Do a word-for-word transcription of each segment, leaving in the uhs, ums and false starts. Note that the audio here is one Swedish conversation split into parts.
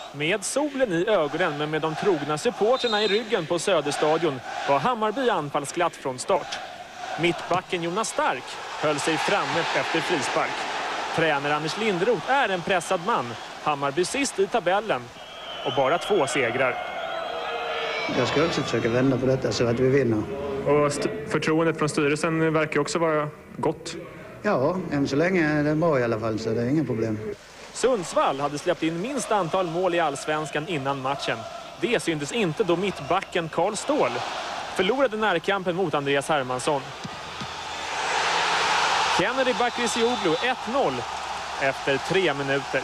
Med solen i ögonen men med de trogna supporterna i ryggen på Söderstadion var Hammarby anfallsglatt från start. Mittbacken Jonas Stark höll sig framme efter frispark. Tränare Anders Linderoth är en pressad man. Hammarby sist i tabellen och bara två segrar. Jag ska också försöka vända på detta så att vi vinner. Och förtroendet från styrelsen verkar också vara gott. Ja, än så länge är det bra i alla fall, så det är inga problem. Sundsvall hade släppt in minst antal mål i allsvenskan innan matchen. Det syntes inte då mittbacken Karl Ståhl förlorade närkampen mot Andreas Hermansson. Kennedy Bakircioglu ett noll efter tre minuter.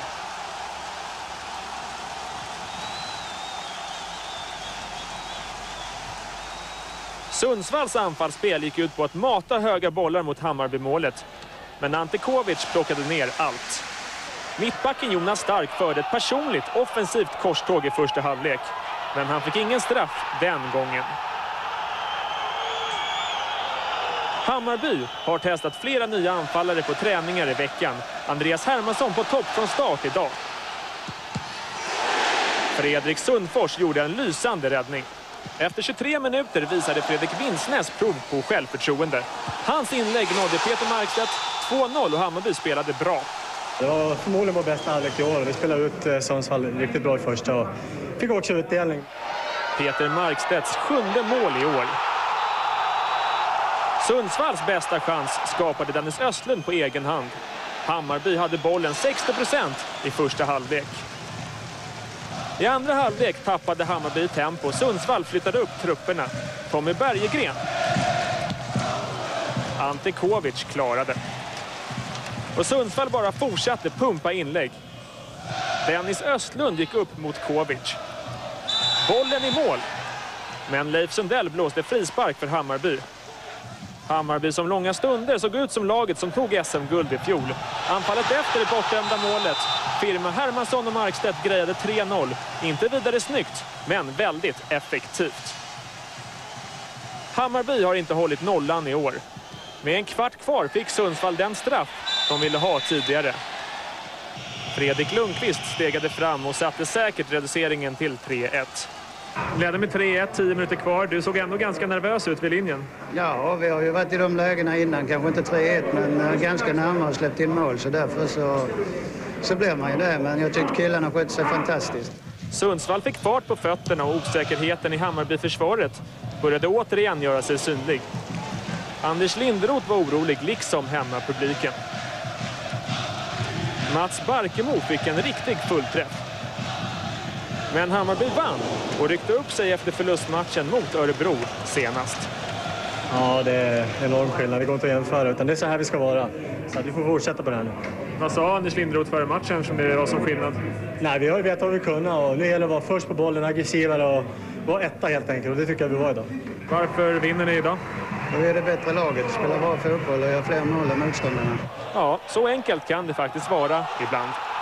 Sundsvalls anfallsspel gick ut på att mata höga bollar mot Hammarby-målet. Men Ante Kovic plockade ner allt. Mittbacken Jonas Stark förde ett personligt offensivt korståg i första halvlek. Men han fick ingen straff den gången. Hammarby har testat flera nya anfallare på träningar i veckan. Andreas Hermansson på topp från start idag. Fredrik Sundfors gjorde en lysande räddning. Efter tjugotre minuter visade Fredrik Winsnäs prov på självförtroende. Hans inlägg nådde Peter Markstedt två noll och Hammarby spelade bra. Det var förmodligen vår bästa halvlek i år. Vi spelade ut Sundsvall riktigt bra i första och fick också utdelning. Peter Markstedts sjunde mål i år. Sundsvalls bästa chans skapade Dennis Östlund på egen hand. Hammarby hade bollen sextio procent i första halvlek. I andra halvlek tappade Hammarby tempo. Sundsvall flyttade upp trupperna. Tommy Bergegren. Ante Kovic klarade. Och Sundsvall bara fortsatte pumpa inlägg. Dennis Östlund gick upp mot Kovic. Bollen i mål. Men Leif Sundell blåste frispark för Hammarby. Hammarby som långa stunder såg ut som laget som tog S M-guld i fjol. Anfallet efter det bortdömda målet. Firma Hermansson och Markstedt grejade tre noll. Inte vidare snyggt, men väldigt effektivt. Hammarby har inte hållit nollan i år. Med en kvart kvar fick Sundsvall den straff de ville ha tidigare. Fredrik Lundqvist stegade fram och satte säkert reduceringen till tre ett. Ledde med tre ett, tio minuter kvar. Du såg ändå ganska nervös ut vid linjen. Ja, vi har ju varit i de lägena innan. Kanske inte tre ett, men ganska närmare och släppt in mål. Så därför så, så blev man ju det. Men jag tyckte killarna skötte sig fantastiskt. Sundsvall fick fart på fötterna och osäkerheten i Hammarby-försvaret började återigen göra sig synlig. Anders Linderoth var orolig, liksom hemmapubliken. Mats Barkemo fick en riktig fullträff. Men Hammarby vann och ryckte upp sig efter förlustmatchen mot Örebro senast. Ja, det är enorm skillnad. Det går inte att jämföra, utan det är så här vi ska vara. Så att vi får fortsätta på det här nu. Vad sa Anders Linderoth före matchen som det var som skillnad? Nej, vi har ju vetat vad vi kunde och nu gäller det att vara först på bollen, aggressivare och vara etta helt enkelt. Och det tycker jag vi var idag. Varför vinner ni idag? Då är det bättre laget, spelar bra fotboll och gör fler mål än motståndarna. Ja, så enkelt kan det faktiskt vara ibland.